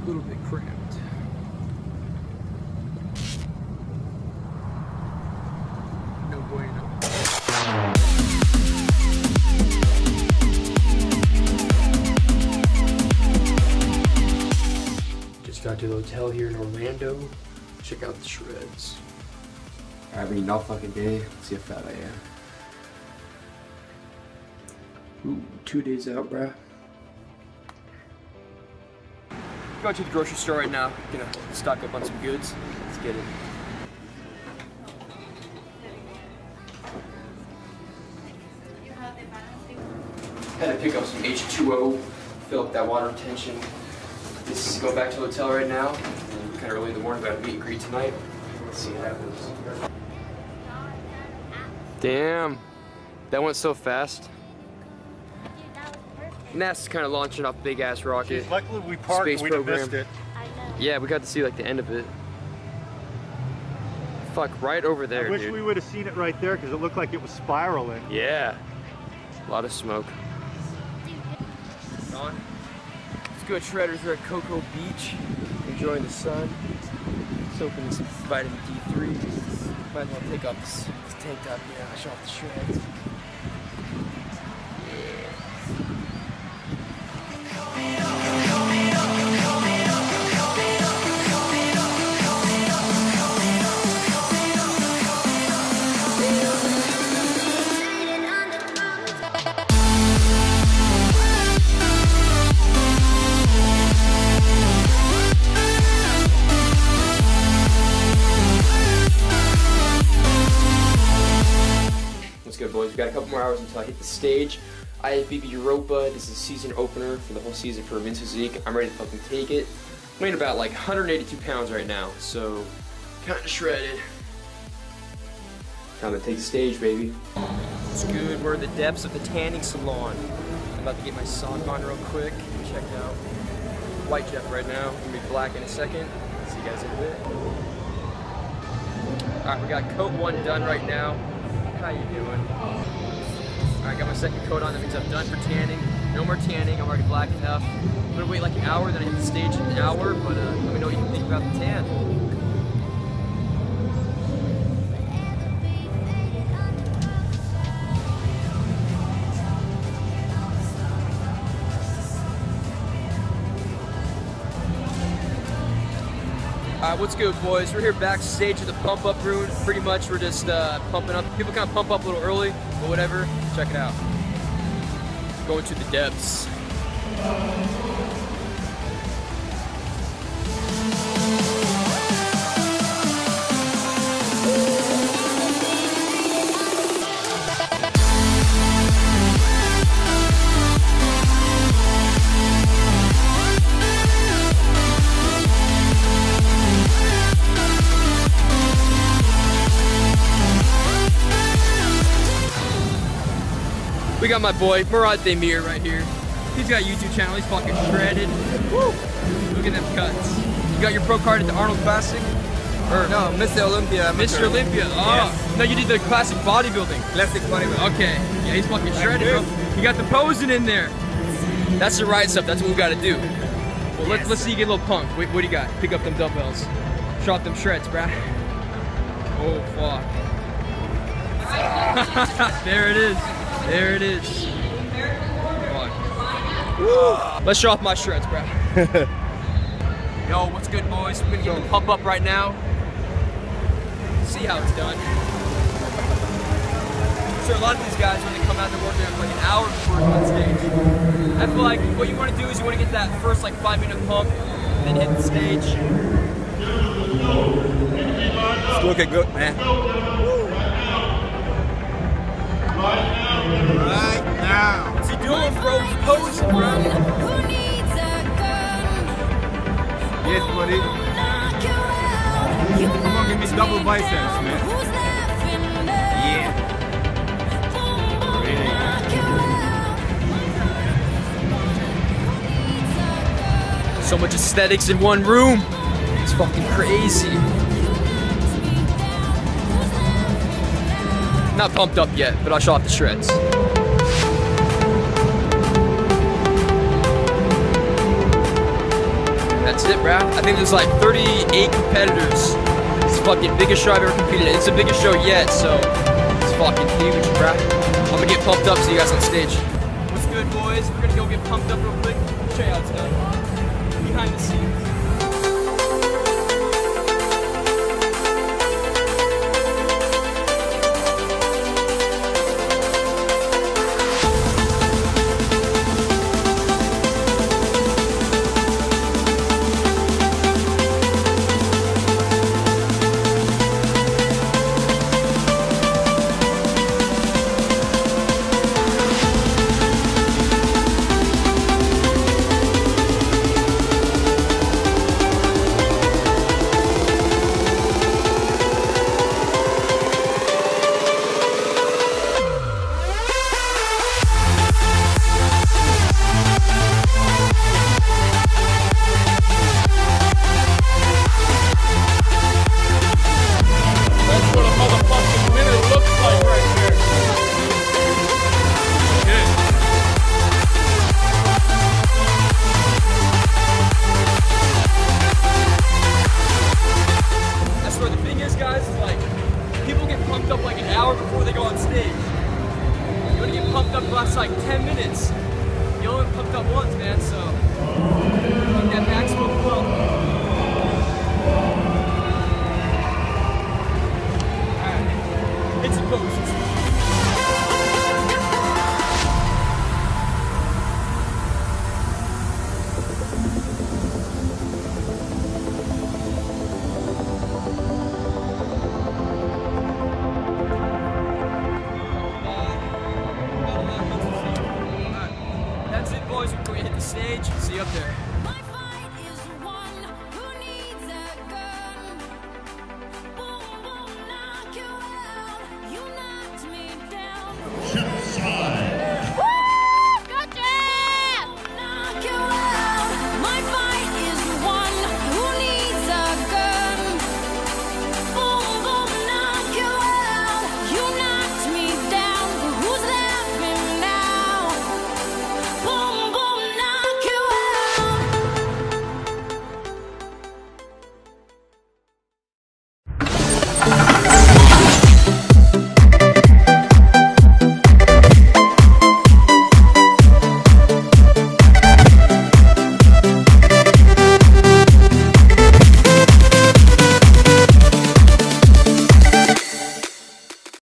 little bit cramped. No bueno. Just got to the hotel here in Orlando. Check out the shreds. I've been eating all fucking day. Let's see how fat I am. Ooh, 2 days out, bruh. Going to the grocery store right now. Gonna stock up on some goods. Let's get it. Had to pick up some H2O, fill up that water retention. This is going back to the hotel right now. Kind of early in the morning, got a meet and greet tonight. Let's see what happens. Damn, that went so fast. NASA's kind of launching off a big ass rocket. Jeez, luckily we parked, space we'd program. have missed it. Yeah, we got to see like the end of it. Fuck, right over there, I wish dude. we would have seen it right there because it looked like it was spiraling. Yeah, a lot of smoke. On. Let's go Shredders. We're at Cocoa Beach, enjoying the sun, soaking in some vitamin D3. Might as well take off this tank top here. I'll show off the shreds. Good boys, we got a couple more hours until I hit the stage. IFBB Europa, this is the season opener for the whole season for Vince Physique. I'm ready to fucking take it. I'm weighing about like 182 pounds right now, so kind of shredded. Time to take the stage, baby. It's good, we're in the depths of the tanning salon. I'm about to get my sock on real quick. Check out White Jeff right now. Gonna be black in a second. See you guys in a bit. Alright, we got coat 1 done right now. How you doing? Alright, got my second coat on. That means I'm done for tanning. No more tanning. I'm already black enough. I'm gonna wait like an hour, then I hit the stage in an hour. But let me know what you think about the tan. Alright, what's good, boys? We're here backstage at the Pump Up Room. Pretty much, we're just pumping up. People kind of pump up a little early, but whatever. Check it out. Going to the depths. We got my boy, Murad Demir right here. He's got a YouTube channel, he's fucking shredded. Woo! Look at them cuts. You got your pro card at the Arnold Classic? Or no, Mr. Olympia. Mr. Olympia, oh. Yes. No, you did the classic bodybuilding. Classic bodybuilding. Okay, yeah, he's fucking shredded, bro. You got the posing in there. That's the right stuff, that's what we gotta do. Well, yes. let's see you get a little punk. Wait, what do you got? Pick up them dumbbells. Show off them shreds, bruh. Oh, fuck. There it is. There it is. Let's show off my shreds, bro. Yo, what's good, boys? We're gonna get the pump up right now. See how it's done. I'm sure a lot of these guys, when they come out, they're working there for like an hour before on stage. I feel like what you want to do is you want to get that first like 5-minute pump, then hit the stage. It's looking good, man. Right now. What's he doing, bro? He's posing, bro. Yes, buddy. Come on, give me double biceps, man. Yeah. Really? So much aesthetics in one room. It's fucking crazy. Not pumped up yet, but I'll show off the shreds. That's it, bruh. I think there's like 38 competitors. It's the fucking biggest show I've ever competed in. It's the biggest show yet, so it's fucking huge, bruh. I'm gonna get pumped up, see you guys on stage. What's good, boys? We're gonna go get pumped up real quick. Show you how it's done. Behind the scenes. Up like an hour before they go on stage. You want to get pumped up the last like 10 minutes. You only pumped up once, man, so keep that maximum pump. Alright, hit some posts. Boys, we're going to hit the stage. See you up there.